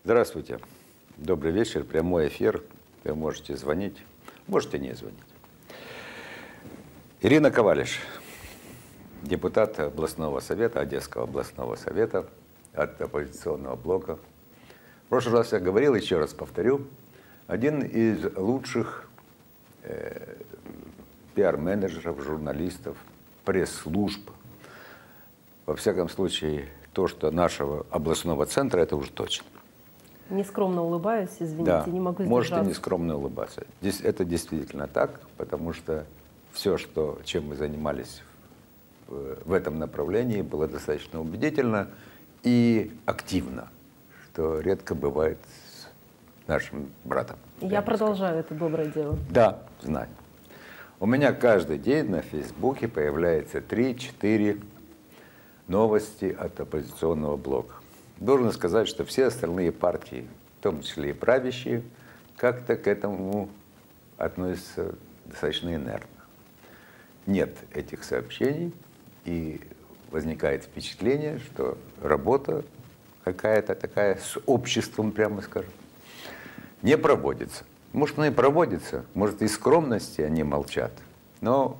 Здравствуйте. Добрый вечер. Прямой эфир. Вы можете звонить, можете не звонить. Ирина Ковалиш, депутат областного совета, Одесского областного совета от оппозиционного блока. В прошлый раз я говорил, еще раз повторю, один из лучших пиар-менеджеров, журналистов, пресс-служб. Во всяком случае, то, что нашего областного центра, это уже точно. Нескромно улыбаюсь, извините, да, не могу сдержаться. Можете нескромно улыбаться. Это действительно так, потому что все, чем мы занимались в этом направлении, было достаточно убедительно и активно, что редко бывает с нашим братом. Я продолжаю это доброе дело. Да, знаю. У меня каждый день на Фейсбуке появляется 3-4 новости от оппозиционного блока. Должен сказать, что все остальные партии, в том числе и правящие, как-то к этому относятся достаточно инертно. Нет этих сообщений, и возникает впечатление, что работа какая-то такая с обществом, прямо скажем, не проводится. Может, она и проводится, может, из скромности они молчат, но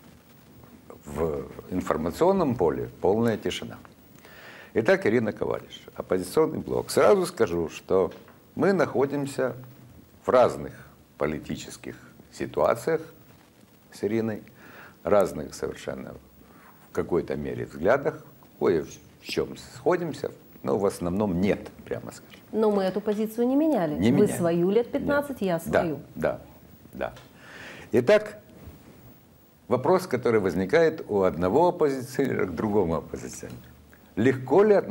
в информационном поле полная тишина. Итак, Ирина Ковалиш, оппозиционный блок. Сразу скажу, что мы находимся в разных политических ситуациях с Ириной, разных совершенно в какой-то мере взглядах, кое в чем сходимся, но в основном нет, прямо скажем. Но мы эту позицию не меняли. Не Вы меняли. свою лет 15, да. Я свою. Да. Итак, вопрос, который возникает у одного оппозиционера к другому оппозиционеру. Легко ли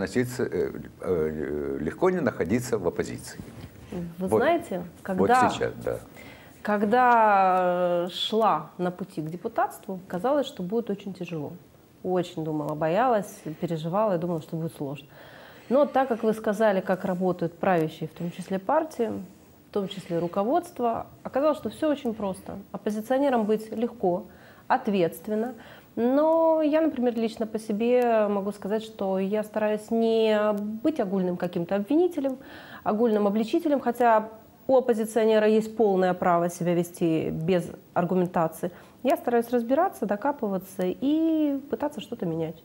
легко ли находиться в оппозиции? Вы знаете, вот сейчас, да. Когда шла на пути к депутатству, казалось, что будет очень тяжело. Очень думала, боялась, переживала и думала, что будет сложно. Но так как вы сказали, как работают правящие, в том числе партии, в том числе руководство, оказалось, что все очень просто. Оппозиционерам быть легко, ответственно. Но я, например, лично по себе могу сказать, что я стараюсь не быть огульным каким-то обвинителем, огульным обличителем, хотя у оппозиционера есть полное право себя вести без аргументации. Я стараюсь разбираться, докапываться и пытаться что-то менять.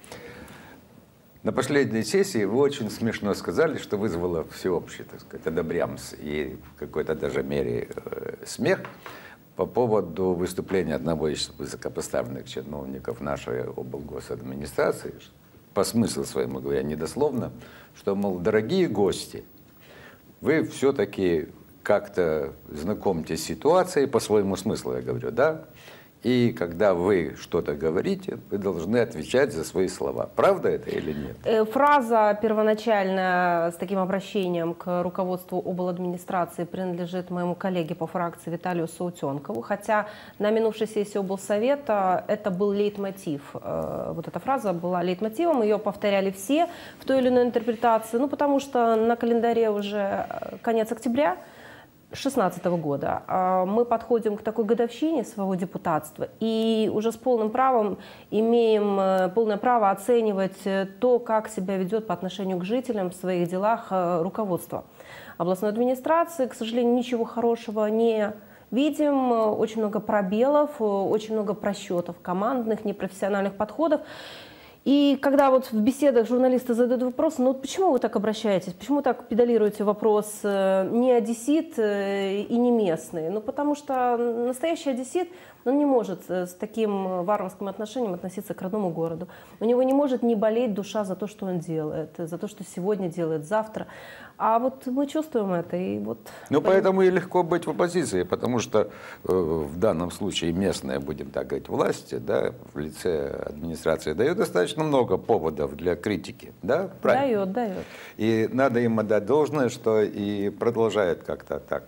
На последней сессии вы очень смешно сказали, что вызвало всеобщий, так сказать, одобрямс и в какой-то даже мере смех по поводу выступления одного из высокопоставленных чиновников нашей облгосадминистрации, по смыслу своему говоря, недословно, что, мол, дорогие гости, вы все-таки как-то знакомьтесь с ситуацией, по своему смыслу я говорю, да? И когда вы что-то говорите, вы должны отвечать за свои слова. Правда это или нет? Фраза первоначально с таким обращением к руководству обладминистрации принадлежит моему коллеге по фракции Виталию Саутенкову, хотя на минувшей сессии облсовета это был лейтмотив. Вот эта фраза была лейтмотивом, ее повторяли все в той или иной интерпретации, ну потому что на календаре уже конец октября 2016 года мы подходим к такой годовщине своего депутатства и уже с полным правом имеем полное право оценивать то, как себя ведет по отношению к жителям в своих делах руководство областной администрации. К сожалению, ничего хорошего не видим, очень много пробелов, очень много просчетов командных, непрофессиональных подходов. И когда вот в беседах журналисты задают вопрос, ну вот почему вы так обращаетесь, почему так педалируете вопрос не одессит и не местный? Ну потому что настоящий одессит, он не может с таким варварским отношением относиться к родному городу. У него не может не болеть душа за то, что он делает, за то, что сегодня делает, завтра. А вот мы чувствуем это. И вот... Ну, поэтому и легко быть в оппозиции, потому что в данном случае местная, будем так говорить, власть, да, в лице администрации дает достаточно много поводов для критики. Да? Правильно? Дает. И надо им отдать должное, что и продолжает как-то так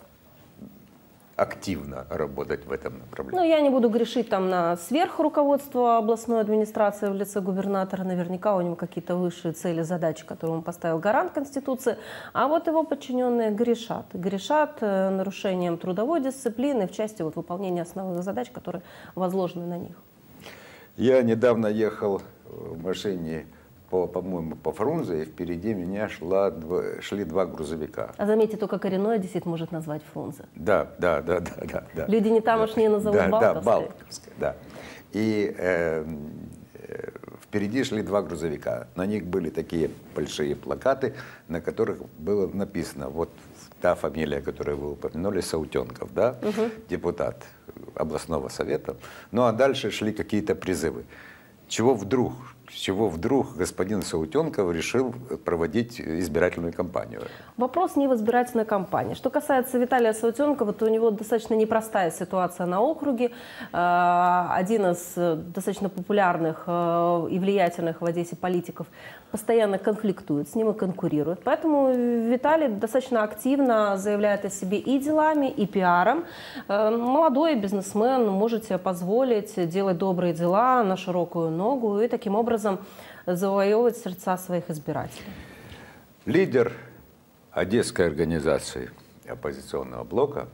активно работать в этом направлении. Ну, я не буду грешить там на сверхруководство областной администрации в лице губернатора. Наверняка у него какие-то высшие цели, задачи, которые он поставил гарант Конституции. А вот его подчиненные грешат. Грешат нарушением трудовой дисциплины в части вот выполнения основных задач, которые возложены на них. Я недавно ехал в машине по-моему, по Фрунзе, и впереди меня шли два грузовика. А заметьте, только коренной одессит может назвать Фрунзе. Да. Люди не тамошние назовут Балковской. Да, Балковской, да. И впереди шли два грузовика. На них были такие большие плакаты, на которых было написано, вот та фамилия, которую вы упомянули, Саутенков, да, депутат областного совета. Ну а дальше шли какие-то призывы. С чего вдруг господин Саутенков решил проводить избирательную кампанию? Вопрос не в избирательной кампании. Что касается Виталия Саутенкова, то у него достаточно непростая ситуация на округе. Один из достаточно популярных и влиятельных в Одессе политиков постоянно конфликтует с ним и конкурирует. Поэтому Виталий достаточно активно заявляет о себе и делами, и пиаром. Молодой бизнесмен может себе позволить делать добрые дела на широкую ногу и таким образом завоевывать сердца своих избирателей. Лидер Одесской организации оппозиционного блока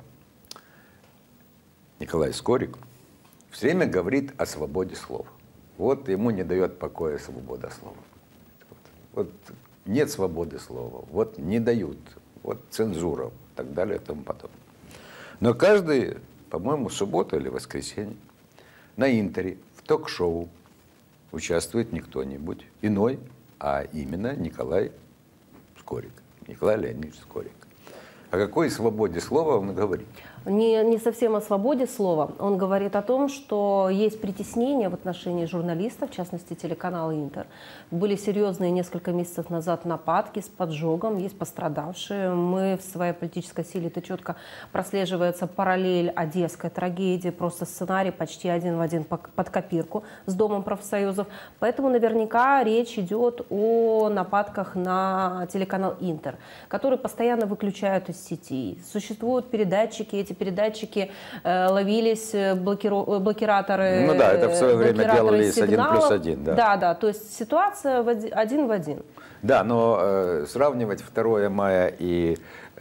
Николай Скорик все время говорит о свободе слова. Вот ему не дает покоя свобода слова. Вот нет свободы слова, вот не дают, вот цензура и так далее и тому подобное. Но каждый, по-моему, субботу или воскресенье на Интере в ток-шоу участвует не кто-нибудь иной, а именно Николай Скорик, Николай Леонидович Скорик. О какой свободе слова он говорит? Не совсем о свободе слова. Он говорит о том, что есть притеснение в отношении журналистов, в частности телеканала «Интер». Были серьезные несколько месяцев назад нападки с поджогом, есть пострадавшие. Мы в своей политической силе, это четко прослеживается параллель одесской трагедии, просто сценарий почти один в один под копирку с Домом профсоюзов. Поэтому наверняка речь идет о нападках на телеканал «Интер», который постоянно выключают из сети. Существуют передатчики, эти передатчики ловились, блокираторы. Ну да, это в свое время делали с 1+1. Да, то есть ситуация один в один. Да, но сравнивать 2 мая и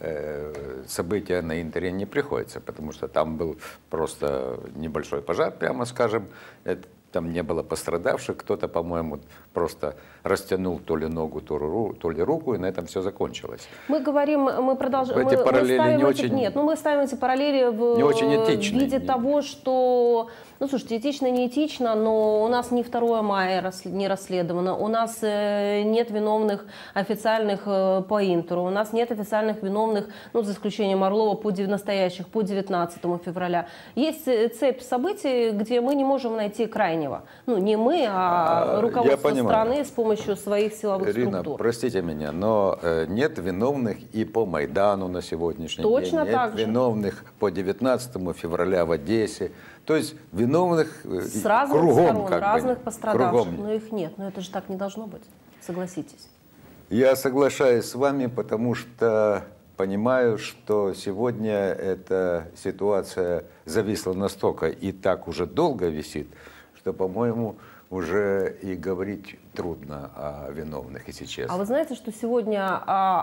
события на Интере не приходится, потому что там был просто небольшой пожар, прямо скажем. Там не было пострадавших, кто-то, по-моему, просто растянул то ли ногу, то ли руку, и на этом все закончилось. Мы говорим, мы продолжаем. Эти параллели не очень... Нет, мы ставим эти параллели в виде того, что... Ну, слушайте, этично, не этично, но у нас не 2 мая не расследовано, у нас нет виновных официальных по Интеру, у нас нет официальных виновных, ну, за исключением Орлова, настоящих по 19 февраля. Есть цепь событий, где мы не можем найти крайнего. Ну, не мы, а руководство страны с помощью своих силовых Ирина, структур. Простите меня, но нет виновных и по Майдану на сегодняшний день. Точно так же. Нет виновных по 19 февраля в Одессе. То есть виновных с разных кругом, сторон, разных пострадавших, кругом. но их нет. Но это же так не должно быть, согласитесь. Я соглашаюсь с вами, потому что понимаю, что сегодня эта ситуация зависла настолько и так уже долго висит, что, по-моему, уже и говорить трудно о виновных, если честно. А вы знаете, что сегодня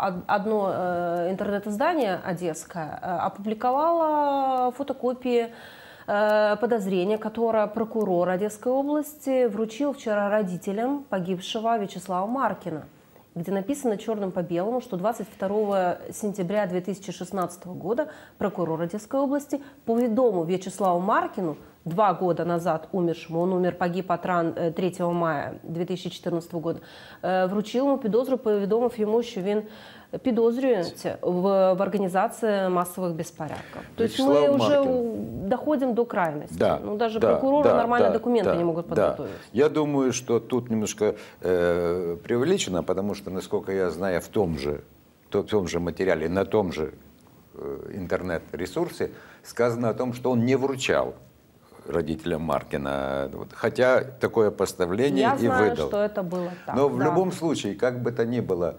одно интернет-издание одесское опубликовало фотокопии подозрения, которое прокурор Одесской области вручил вчера родителям погибшего Вячеслава Маркина, где написано черным по белому, что 22 сентября 2016 года прокурор Одесской области поведомил Вячеславу Маркину, 2 года назад умершему, он погиб от ран 3 мая 2014 года, вручил ему підозру, повідомив йому, що він підозрюється в организации массовых беспорядков. То есть мы уже доходим до крайности. Да, ну, даже прокуроры нормально документы не могут подготовить. Я думаю, что тут немножко преувеличено, потому что, насколько я знаю, в том же материале, на том же интернет-ресурсе сказано о том, что он не вручал родителям Маркина, хотя такое поставление я и знаю, выдал. Что это было так. Но в любом случае, как бы то ни было,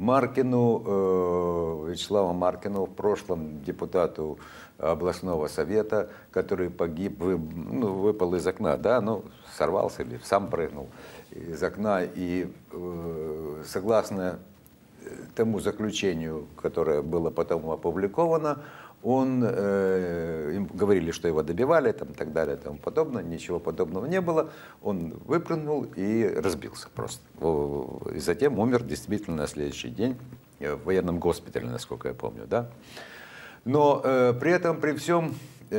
Вячеславу Маркину, в прошлом депутату областного совета, который погиб, выпал из окна, да, сорвался или сам прыгнул из окна, и согласно тому заключению, которое было потом опубликовано, им говорили, что его добивали, там, и так далее, и тому подобное. Ничего подобного не было. Он выпрыгнул и разбился просто. И затем умер действительно на следующий день в военном госпитале, насколько я помню. Да? Но при этом, при всем,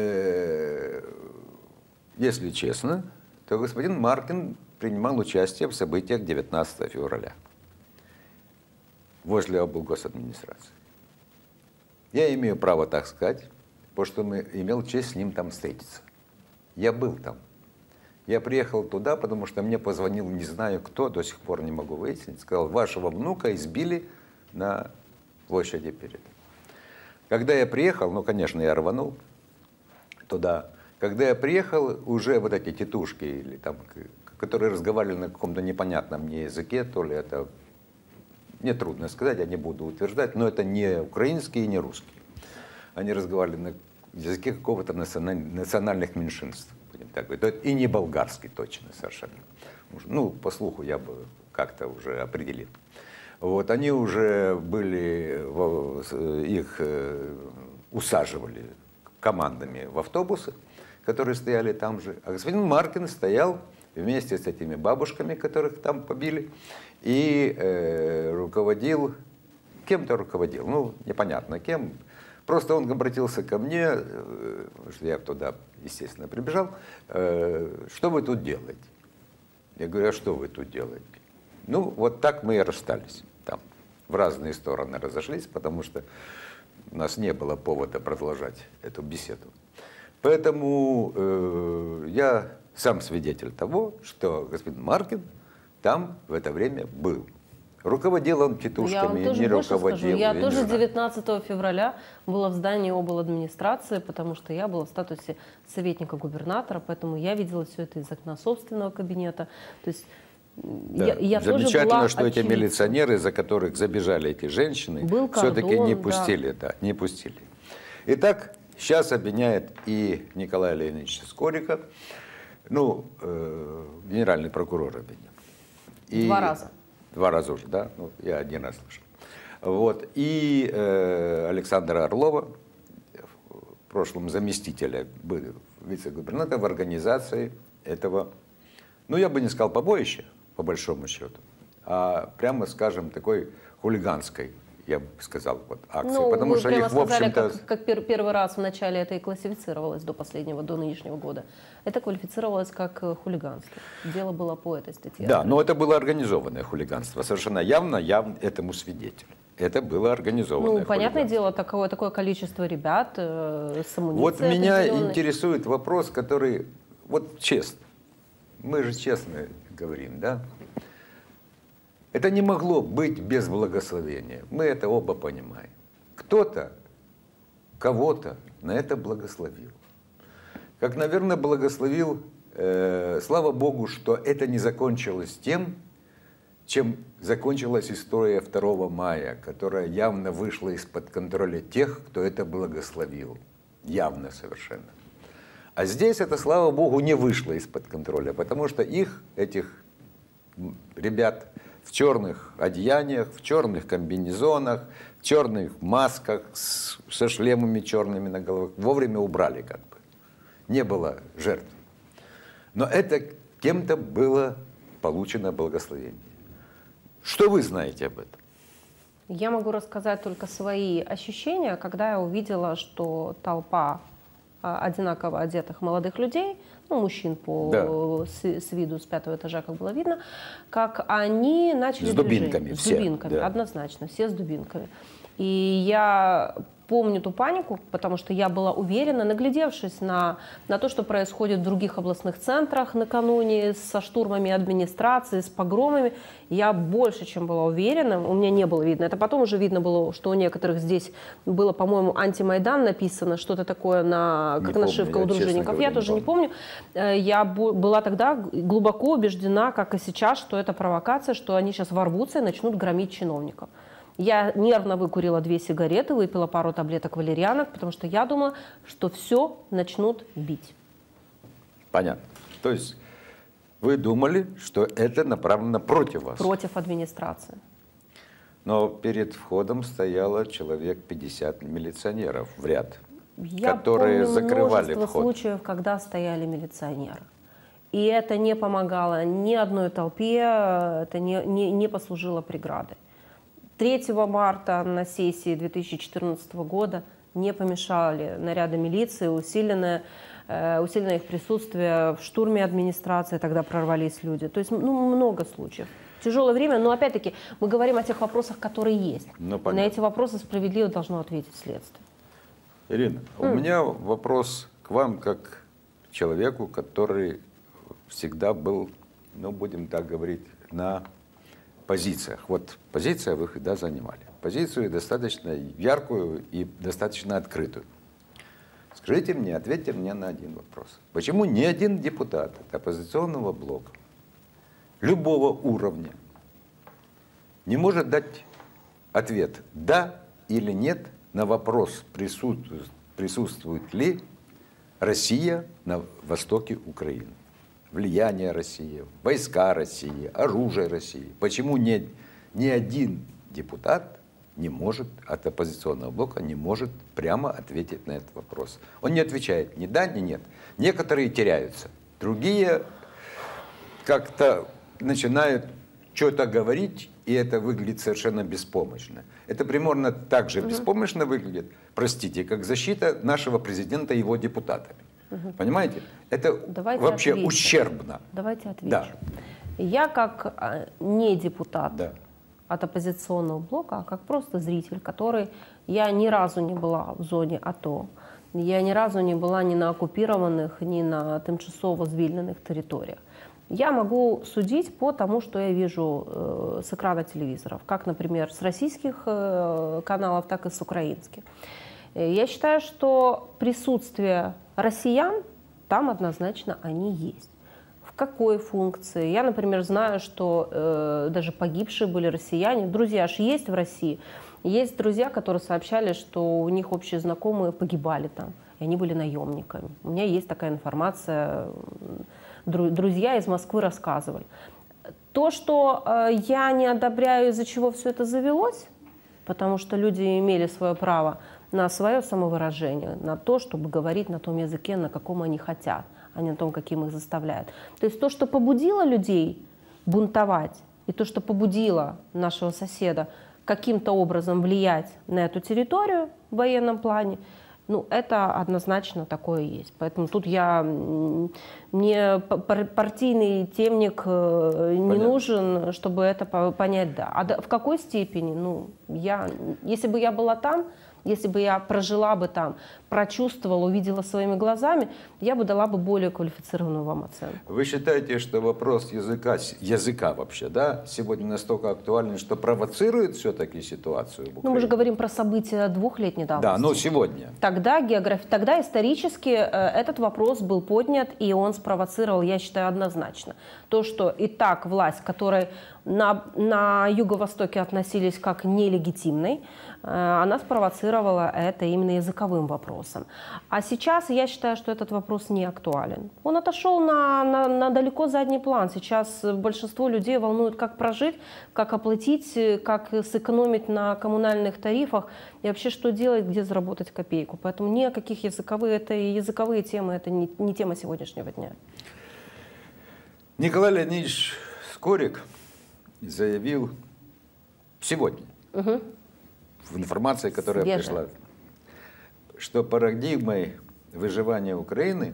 если честно, то господин Маркин принимал участие в событиях 19 февраля возле облгосадминистрации. Я имею право так сказать, потому что имел честь с ним там встретиться. Я был там. Я приехал туда, потому что мне позвонил не знаю кто, до сих пор не могу выяснить, сказал, вашего внука избили на площади перед. Когда я приехал, ну, конечно, я рванул туда. Когда я приехал, уже вот эти тетушки, или там, которые разговаривали на каком-то непонятном мне языке, то ли это... Мне трудно сказать, я не буду утверждать, но это не украинский и не русский. Они разговаривали на языке какого-то национальных меньшинств, будем так говорить. И не болгарский точно совершенно. Ну, по слуху я бы как-то уже определил. Вот, они уже были, их усаживали командами в автобусы, которые стояли там же. А господин Маркин стоял вместе с этими бабушками, которых там побили, и руководил, кем-то руководил, ну, непонятно кем. Просто он обратился ко мне, что я туда, естественно, прибежал, что вы тут делаете? Я говорю, а что вы тут делаете? Ну, вот так мы и расстались там. В разные стороны разошлись, потому что у нас не было повода продолжать эту беседу. Поэтому я сам свидетель того, что господин Маркин там в это время был. Руководил он тетушками, не руководил. Я тоже 19 февраля была в здании обладминистрации, потому что я была в статусе советника губернатора, поэтому я видела все это из окна собственного кабинета. То есть да. Я замечательно, тоже была что эти милиционеры, за которых забежали эти женщины, все-таки не пустили. Да. Да, не пустили. Итак, сейчас обвиняет и Николая Леонидовича Скорика, ну, генеральный прокурор обвиняет. И 2 раза. 2 раза уже, да? Ну, я 1 раз слышал. Вот. И Александра Орлова, в прошлом заместителя вице-губернатора в организации этого, ну, я бы не сказал побоища, по большому счету, а прямо, скажем, такой хулиганской, я бы сказал, вот, акции. Ну, потому что их, в общем-то... как первый раз в начале это и классифицировалось до нынешнего года. Это квалифицировалось как хулиганство. Дело было по этой статье. Да, но это было организованное хулиганство. Совершенно явно этому свидетель. Это было организованное Ну, понятное дело, такое количество ребят с амуницией. Вот меня интересует вопрос, который, вот честно, мы же честно говорим, да? Это не могло быть без благословения. Мы это оба понимаем. Кто-то кого-то на это благословил. Как, наверное, благословил, слава Богу, что это не закончилось тем, чем закончилась история 2 мая, которая явно вышла из-под контроля тех, кто это благословил. Явно совершенно. А здесь это, слава Богу, не вышло из-под контроля, потому что этих ребят в черных одеяниях, в черных комбинезонах, в черных масках, со шлемами черными на головах вовремя убрали как бы. Не было жертв. Но это кем-то было получено благословение. Что вы знаете об этом? Я могу рассказать только свои ощущения, когда я увидела, что толпа одинаково одетых молодых людей, ну, мужчин с виду с 5-го этажа, как было видно, как они начали с дубинками. С дубинками, да. Однозначно, все с дубинками. И я помню ту панику, потому что я была уверена, наглядевшись на то, что происходит в других областных центрах накануне со штурмами администрации, с погромами, я больше чем была уверена, у меня не было видно. Это потом уже видно было, что у некоторых здесь было, по-моему, антимайдан написано, что-то такое, как нашивка у дружинников. Я тоже не помню. Я была тогда глубоко убеждена, как и сейчас, что это провокация, что они сейчас ворвутся и начнут громить чиновников. Я нервно выкурила 2 сигареты, выпила пару таблеток валерьянок, потому что я думала, что все начнут бить. Понятно. То есть вы думали, что это направлено против вас? Против администрации. Но перед входом стояло человек 50 милиционеров в ряд, Я которые помню закрывали множество вход. случаев, когда стояли милиционеры. И это не помогало ни одной толпе, это не послужило преградой. 3 марта на сессии 2014 года не помешали наряды милиции, усиленное их присутствие в штурме администрации, тогда прорвались люди. То есть много случаев. Тяжелое время, но опять-таки мы говорим о тех вопросах, которые есть. Ну, на эти вопросы справедливо должно ответить следствие. Ирина, у меня вопрос к вам как к человеку, который всегда был, ну, будем так говорить, на позициях. Вот позиция вы всегда занимали. Позицию достаточно яркую и достаточно открытую. Скажите мне, ответьте мне на один вопрос. Почему ни один депутат от оппозиционного блока любого уровня не может дать ответ «да» или «нет» на вопрос, присутствует ли Россия на востоке Украины? Влияние России, войска России, оружие России. Почему ни один депутат не может, от оппозиционного блока не может прямо ответить на этот вопрос? Он не отвечает ни да, ни нет. Некоторые теряются, другие как-то начинают что-то говорить, и это выглядит совершенно беспомощно. Это примерно так же беспомощно выглядит, простите, как защита нашего президента его депутатами. Понимаете? Это Давайте вообще отвечу. ущербно. Давайте отвечу. Да. Я как не депутат Да. от оппозиционного блока, а как просто зритель, который... Я ни разу не была в зоне АТО, я ни разу не была ни на оккупированных, ни на тимчасово звільнених территориях. Я могу судить по тому, что я вижу с экрана телевизоров, как, например, с российских каналов, так и с украинских. Я считаю, что присутствие россиян там однозначно они есть. В какой функции? Я, например, знаю, что даже погибшие были россияне. Друзья же есть в России. Есть друзья, которые сообщали, что у них общие знакомые погибали там, и они были наемниками. У меня есть такая информация. Друзья из Москвы рассказывали. То, что я не одобряю, из-за чего все это завелось, потому что люди имели свое право на свое самовыражение, на то, чтобы говорить на том языке, на каком они хотят, а не на том, каким их заставляют. То есть то, что побудило людей бунтовать, и то, что побудило нашего соседа каким-то образом влиять на эту территорию в военном плане, ну, это однозначно такое есть. Поэтому тут мне партийный темник не нужен, чтобы это понять, да. А в какой степени? Ну, если бы я была там, если бы я прожила бы там, прочувствовала, увидела своими глазами, я бы дала бы более квалифицированную вам оценку. Вы считаете, что вопрос языка вообще, да, сегодня настолько актуален, что провоцирует все-таки ситуацию в Украине? Ну, мы же говорим про события 2-летней давности. Да, но сегодня. Тогда исторически этот вопрос был поднят, и он спровоцировал, я считаю, однозначно. То, что и так власть, которой на юго-востоке относились как нелегитимной, она спровоцировала это именно языковым вопросом. А сейчас я считаю, что этот вопрос не актуален. Он отошел на далеко задний план. Сейчас большинство людей волнует, как прожить, как оплатить, как сэкономить на коммунальных тарифах и вообще что делать, где заработать копейку. Поэтому ни о каких языковые темы, это не тема сегодняшнего дня. Николай Леонидович Скорик заявил сегодня, в информации, которая пришла, что парадигмой выживания Украины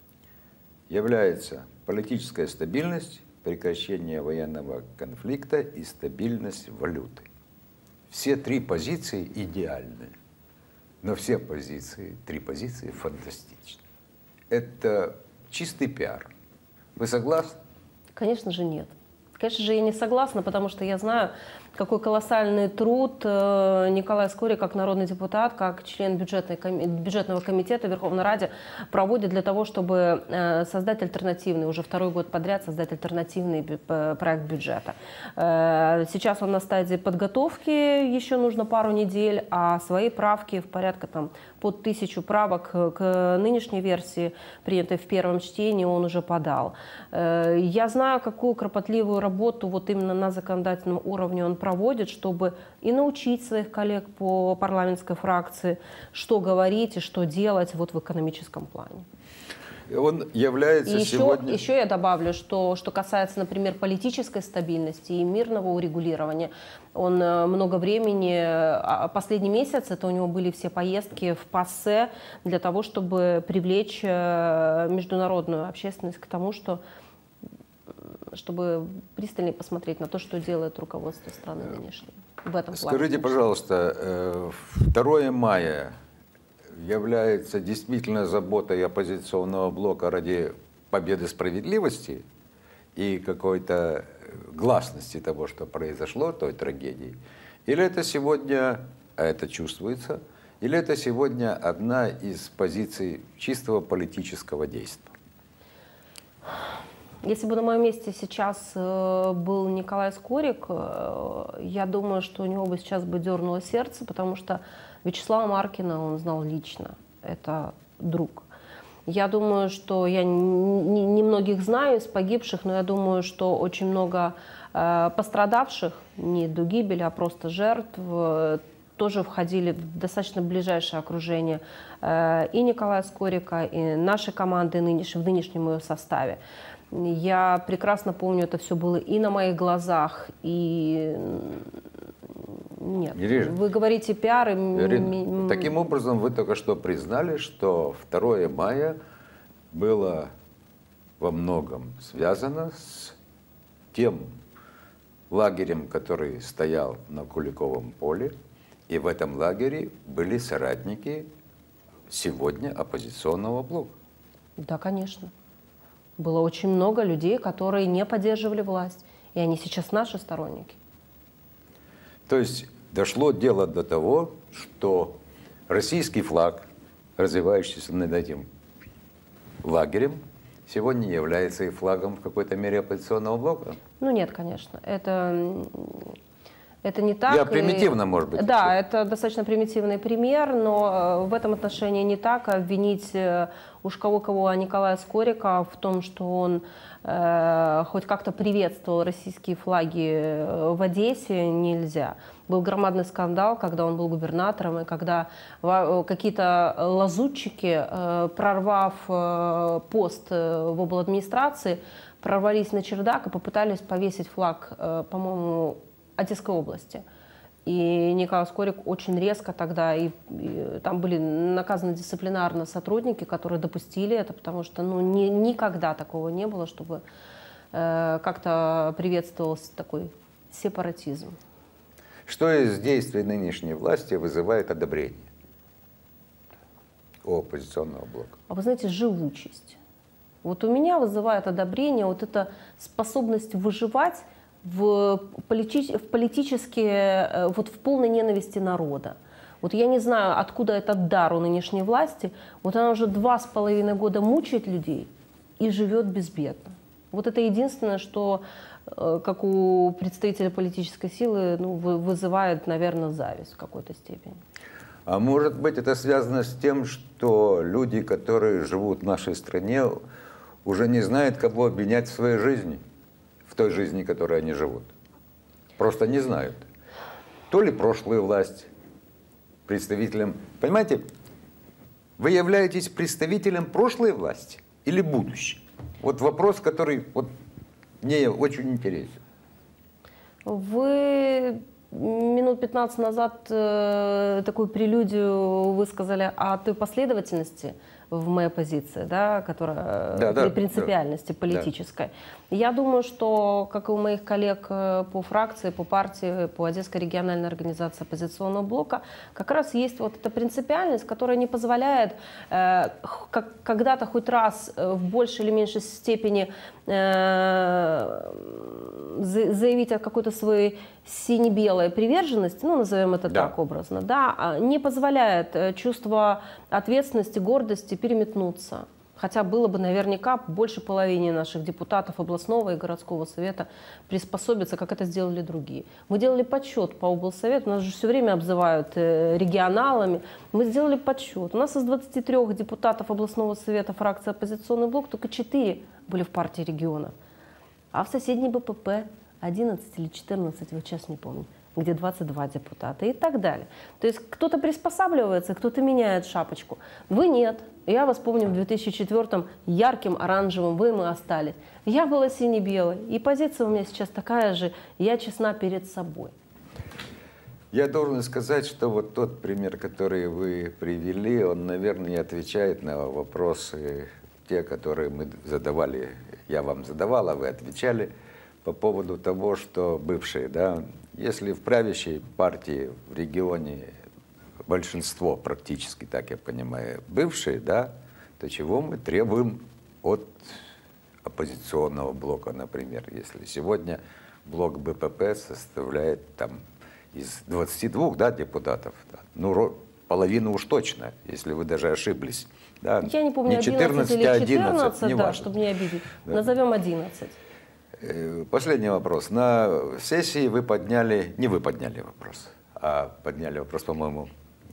является политическая стабильность, прекращение военного конфликта и стабильность валюты. Все три позиции идеальны, но все три позиции фантастичны. Это чистый пиар. Вы согласны? Конечно же нет. Конечно же, я не согласна, потому что я знаю, какой колоссальный труд Николай Скорик, как народный депутат, как член бюджетного комитета Верховной Ради, проводит для того, чтобы создать альтернативный, уже второй год подряд создать альтернативный проект бюджета. Сейчас он на стадии подготовки, еще нужно пару недель, а свои правки в порядка под 1000 правок к нынешней версии, принятой в первом чтении, он уже подал. Я знаю, какую кропотливую работу вот именно на законодательном уровне он проводит, чтобы и научить своих коллег по парламентской фракции, что говорить и что делать вот в экономическом плане. Он является сегодня... Еще я добавлю, что касается, например, политической стабильности и мирного урегулирования. Он много времени, последний месяц, это у него были все поездки в ПАСЕ для того, чтобы привлечь международную общественность к тому, чтобы пристальнее посмотреть на то, что делает руководство страны нынешней. В этом плане. Скажите, пожалуйста, 2 мая является действительно заботой оппозиционного блока ради победы справедливости и какой-то гласности того, что произошло, той трагедии? Или это сегодня, а это чувствуется, или это сегодня одна из позиций чистого политического действия? Если бы на моем месте сейчас был Николай Скорик, я думаю, что у него бы сейчас бы дернуло сердце, потому что Вячеслава Маркина он знал лично. Это друг. Я думаю, что я не многих знаю из погибших, но я думаю, что очень много пострадавших, не до гибели, а просто жертв, тоже входили в достаточно ближайшее окружение и Николая Скорика, и нашей команды в нынешнем ее составе. Я прекрасно помню, это все было и на моих глазах, и... Нет, Ирина, вы говорите пиар. Ирина, таким образом, вы только что признали, что 2 мая было во многом связано с тем лагерем, который стоял на Куликовом поле, и в этом лагере были соратники сегодня оппозиционного блока. Да, конечно. Было очень много людей, которые не поддерживали власть, и они сейчас наши сторонники. То есть дошло дело до того, что российский флаг, развивающийся над этим лагерем, сегодня является и флагом в какой-то мере оппозиционного блока? Ну нет, конечно. Это не так. Я примитивно, может быть. Да, это достаточно примитивный пример, но в этом отношении не так. Обвинить уж кого-кого, а Николая Скорика в том, что он хоть как-то приветствовал российские флаги в Одессе, нельзя. Был громадный скандал, когда он был губернатором, и когда какие-то лазутчики, прорвав пост в обладминистрации, прорвались на чердак и попытались повесить флаг, по-моему, Одесской области. И Николай Скорик очень резко тогда, и там были наказаны дисциплинарно сотрудники, которые допустили это, потому что никогда такого не было, чтобы как-то приветствовался такой сепаратизм. Что из действий нынешней власти вызывает одобрение у оппозиционного блока? А вы знаете, живучесть. Вот у меня вызывает одобрение вот эта способность выживать в политически, вот в полной ненависти народа. Вот я не знаю, откуда этот дар у нынешней власти. Вот она уже 2,5 года мучает людей и живет безбедно. Вот это единственное, что, как у представителя политической силы, вызывает, наверное, зависть в какой-то степени. А может быть, это связано с тем, что люди, которые живут в нашей стране, уже не знают, кого обвинять в своей жизни? В той жизни, в которой они живут. Просто не знают. То ли прошлая власть, представителем... Понимаете, вы являетесь представителем прошлой власти или будущей? Вот вопрос, который мне очень интересен. Вы минут 15 назад такую прелюдию высказали о той последовательности в моей позиции, да, которая при принципиальности политической. Да. Я думаю, что, как и у моих коллег по фракции, по партии, по Одесской региональной организации оппозиционного блока, как раз есть вот эта принципиальность, которая не позволяет когда-то хоть раз в большей или меньшей степени заявить о какой-то своей сине-белой приверженности, назовем это так образно, да, не позволяет чувство ответственности, гордости переметнуться. Хотя было бы наверняка больше половины наших депутатов областного и городского совета приспособиться, как это сделали другие. Мы делали подсчет по облсовету, нас же все время обзывают регионалами. Мы сделали подсчет. У нас из 23 депутатов областного совета фракции «Оппозиционный блок» только 4 были в партии региона. А в соседней БПП 11 или 14, вот сейчас не помню, где 22 депутата и так далее. То есть кто-то приспосабливается, кто-то меняет шапочку. Вы нет. Я вас помню в 2004-м ярким оранжевым, вы мы остались. Я была сине-белой. И позиция у меня сейчас такая же, я честна перед собой. Я должен сказать, что вот тот пример, который вы привели, он, наверное, не отвечает на вопросы, те, которые мы задавали, я вам задавал, а вы отвечали по поводу того, что бывшие, да, если в правящей партии в регионе большинство практически, так я понимаю, бывшие, да, то чего мы требуем от оппозиционного блока, например, если сегодня блок БПП составляет там из 22, да, депутатов, да, ну, половину уж точно, если вы даже ошиблись. Да, я не помню, не 14, 11 или 14, да, важно. чтобы не обидеть. Да. Назовем 11. Последний вопрос. На сессии вы подняли, не вы подняли вопрос, а подняли вопрос, по-моему,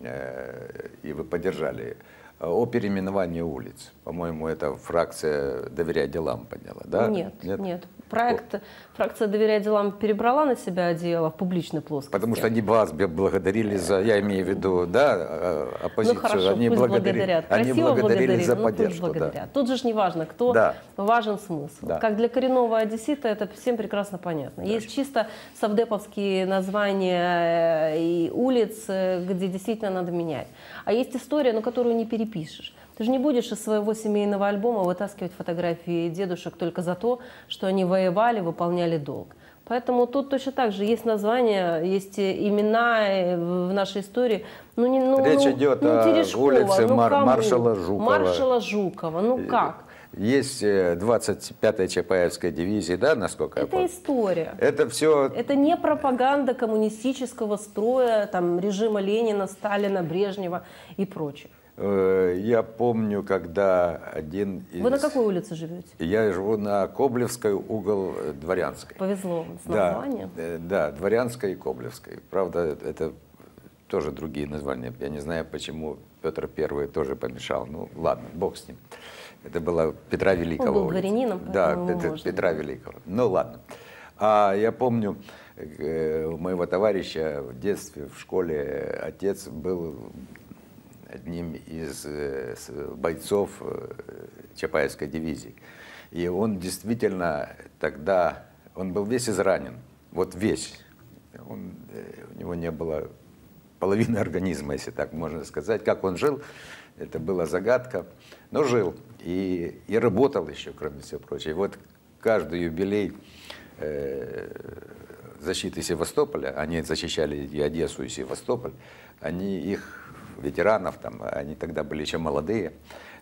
и вы поддержали, о переименовании улиц. По-моему, это фракция «Доверяй делам» подняла, да? Нет. Фракция «Доверяй делам» перебрала на себя одеяло в публичной плоскости. Потому что они вас благодарили за, я имею в виду, да, оппозицию. Ну хорошо, они пусть благодарят. Они благодарили за поддержку. Да. Тут же не важно, кто, важен смысл. Да. Как для коренного одессита это всем прекрасно понятно. Да. Есть чисто совдеповские названия и улиц, где действительно надо менять. А есть история, но которую не перепишешь. Ты же не будешь из своего семейного альбома вытаскивать фотографии дедушек только за то, что они воевали, выполняли долг. Поэтому тут точно так же есть названия, есть имена в нашей истории. Речь идет о улице маршала Жукова. Маршала Жукова, как? Есть 25-я Чапаевская дивизия, да, насколько я помню? Это история. Это все... Это не пропаганда коммунистического строя, там, режима Ленина, Сталина, Брежнева и прочее. Я помню, когда один из... Вы на какой улице живете? Я живу на Коблевской, угол Дворянской. Повезло с названием. Да, Дворянской и Коблевской. Правда, это тоже другие названия. Я не знаю, почему Петр I тоже помешал. Ну, ладно, бог с ним. Это было Петра Великого. Он был дворянином, да, Петра Великого. Ну, ладно. А я помню, у моего товарища в детстве, в школе, отец был одним из бойцов Чапаевской дивизии. И он действительно тогда, он был весь изранен, вот весь. У него не было половины организма, если так можно сказать. Как он жил, это была загадка, но жил и работал еще, кроме всего прочего. И вот каждый юбилей защиты Севастополя, они защищали и Одессу, и Севастополь, они их ветеранов, там, они тогда были еще молодые,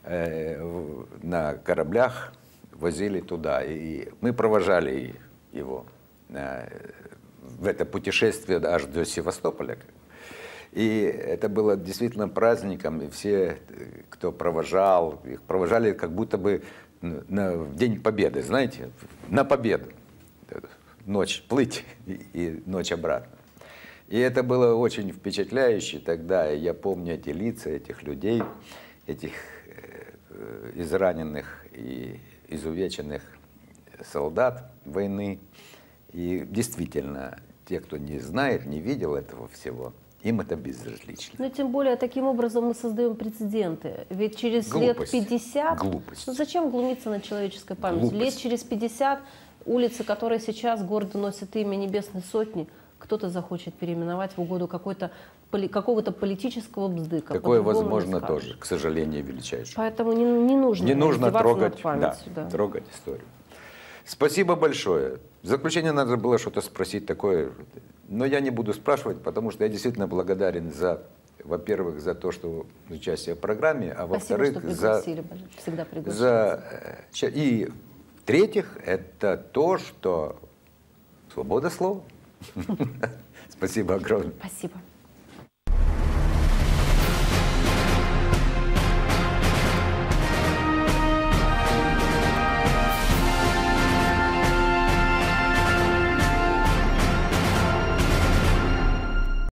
на кораблях возили туда. И мы провожали его в это путешествие аж до Севастополя. И это было действительно праздником, и все, кто провожал, их провожали как будто бы в День Победы, знаете, на победу. Ночь плыть и ночь обратно. И это было очень впечатляюще тогда. Я помню эти лица этих людей, этих израненных и изувеченных солдат войны. И действительно, те, кто не знает, не видел этого всего, им это безразлично. Ну, тем более, таким образом мы создаем прецеденты. Ведь через лет 50... Глупость. Ну, зачем глумиться над человеческой памятью? Лет через 50 улицы, которые сейчас гордо носят имя Небесной Сотни, кто-то захочет переименовать в угоду какого-то политического бздыка. Такое возможно тоже, к сожалению, величайшее. Поэтому не нужно трогать, памятью, трогать историю. Спасибо большое. В заключение надо было что-то спросить такое, но я не буду спрашивать, потому что я действительно благодарен за, во-первых, за то, что участие в программе, а во-вторых, всегда приглашали. И в-третьих, это то, что свобода слова. Спасибо огромное. Спасибо.